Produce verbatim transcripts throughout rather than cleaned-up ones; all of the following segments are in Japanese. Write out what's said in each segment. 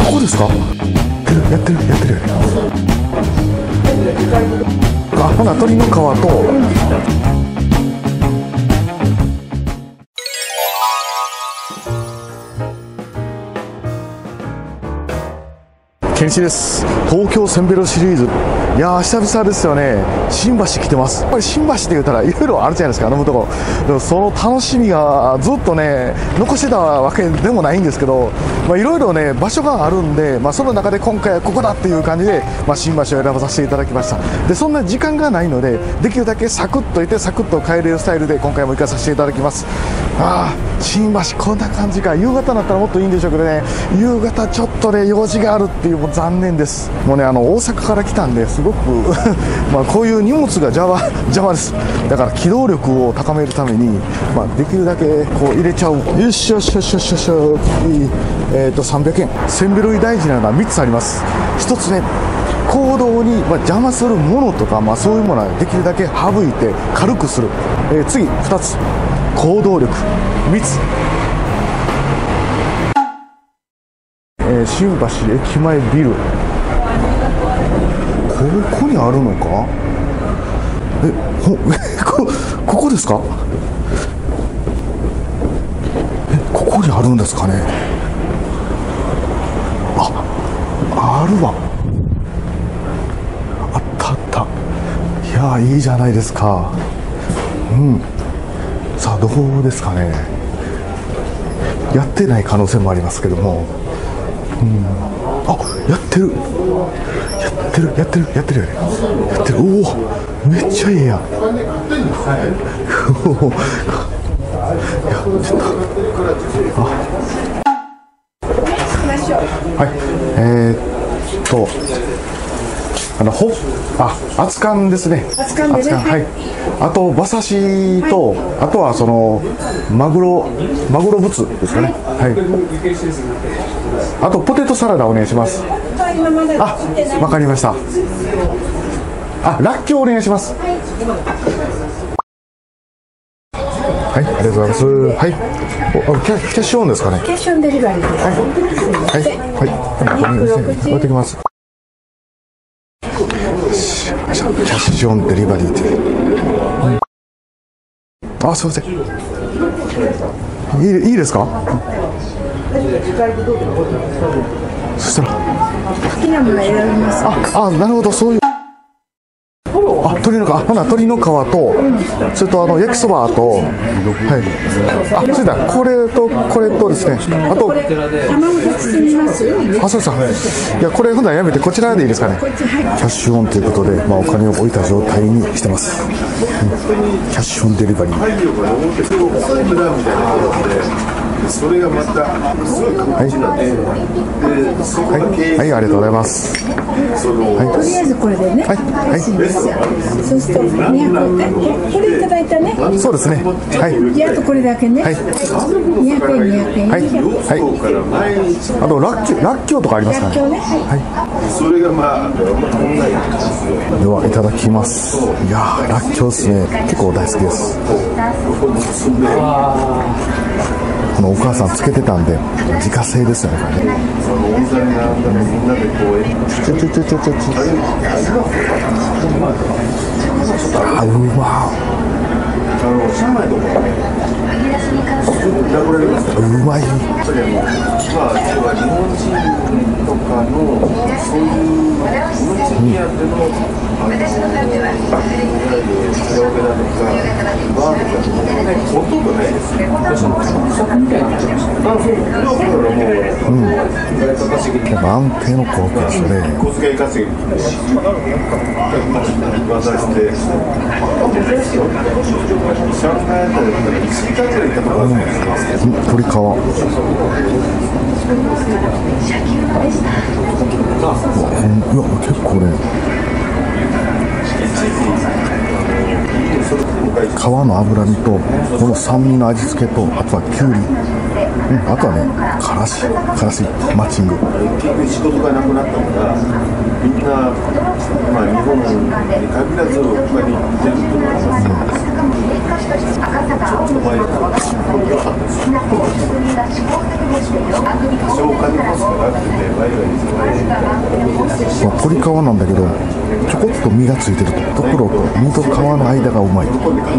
ここですか？やってるやってるやってる。あ、ほな鶏の皮と。ケンシです。東京センベロシリーズ、いやー久々ですよね。新橋来てます。やっぱり新橋って言ったらいろいろあるじゃないですか、あのところ。でもその楽しみがずっとね残してたわけでもないんですけど、いろいろね場所があるんで、まあ、その中で今回はここだっていう感じで、まあ、新橋を選ばさせていただきました。でそんな時間がないので、できるだけサクッといてサクッと帰れるスタイルで今回も行かさせていただきます。ああ、新橋こんな感じか。夕方になったらもっといいんでしょうけどね、夕方ちょっとね用事があるっていう、もう残念です。もうねあの大阪から来たんですごくまあこういう荷物が邪魔邪魔です。だから機動力を高めるために、まあ、できるだけこう入れちゃう。よしよしよしよしよし、えー、とさんびゃくえん。センベロに大事なのはみっつあります。ひとつめ、行動にまあ邪魔するものとか、まあ、そういうものはできるだけ省いて軽くする。えー、次ふたつ、行動力。みっつ、えー、新橋駅前ビル、ここにあるのか。えほこ, ここですか。えここにあるんですかね。ああるわ。あったあった。いやーいいじゃないですか。うん、さあどうですかね。やってない可能性もありますけども、うん、あ、やってるやってるやってるやってるやってる。おお、めっちゃいいやん。おお、いやちょっと、あ、はい、えー、っとあのほあ熱燗ですね。熱燗でね、はい。あと馬刺しと、あとはそのマグロマグロぶつですかね。はい。あとポテトサラダお願いします。あ、わかりました。あ、らっきょうお願いします。はい、ありがとうございます。はい。おキャ、キャッシュオンですかね。 キャッシュオンデリバリーです。はいはいはい。置いてきます。キャッシュオンデリバリーって、うん、あ、すいません。いい、いいですか。そしたら好きなもの選びます。 ああ、なるほど、そういう。あ、鶏の皮、ほな鶏の皮と、うん、それとあの焼きそばと、はい、あ、それだ、これとこれとですね、あと卵で包みます。 あ、そうです。いや、これほんならやめてこちらでいいですかね。キャッシュオンということで、まあ、お金を置いた状態にしてます、うん、キャッシュオンデリバリー。それがまたすごい感じなんですよ。はい、はい、ありがとうございます。はい、 とりあえずこれでね、はい、はい、そうするとにひゃくえん、これいただいたね。 そうですね。はい。 あとこれだけね。はい。にひゃくえん、にひゃくえん。はい。 はい。あとラッキョラッキョとかありますかね。はい。それがまあではいただきます。いやー、ラッキョですね。結構大好きです。このお母さんつけてたんで自家製ですよね。ちょちょちょちょちょちょ。あ、うまうまい。うん、安定の高級ですね。うん、鶏皮。うん、いや結構ね、皮の脂身とこの酸味の味付けと、あとはきゅうり、うん、あとはねからしからしマッチング。仕事がなくなったからみんな、まあ、日本に限らず他に行ってると思います。うん、 まあ、鶏皮なんだけどちょこっと身がついてるところと身と皮の間がうまい。うん、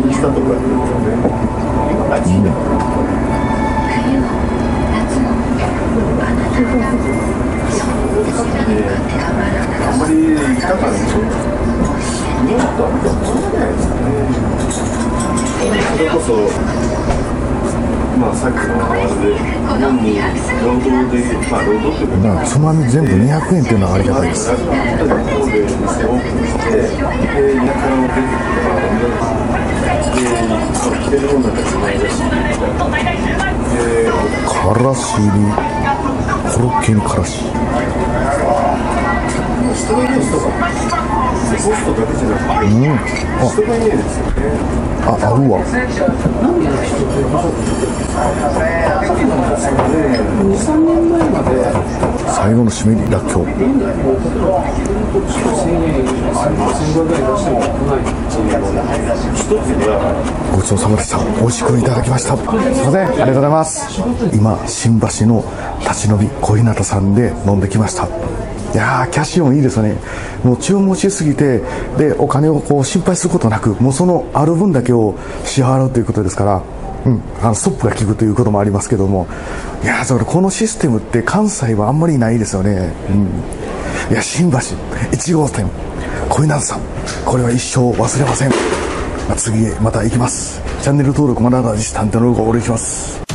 あんまり痛かったでしょ。日本とはそうないですかね。それこそ、まあさっきのあれで、日本に労働で、まあ労働というか、 つまみ全部にひゃくえんっていうのはありがたいです。 神戸に店をオープンして、で、田舎を出てきたら、で、着てるものなんかつないだし、 からしに、コロッケにからし。 人のイメージとか、ホストだけじゃなくて、 うん、あ、 人のイメージですよね。 あ、あるわ。最後の締めにらっきょう。ごちそうさまでした。美味しくいただきました。すいません、ありがとうございます。今新橋の立ち飲み小日向さんで飲んできました。いやー、キャシオンいいですよね。もう注文しすぎてでお金をこう心配することなく、もうそのある分だけを支払うということですから、うん、あのストップが効くということもありますけども、いやー、だからこのシステムって関西はあんまりないですよね。うん、いや、新橋いち号店小日向さん、これは一生忘れません。次へまた行きます。チャンネル登録まだまだ実探偵の動画をお願いします。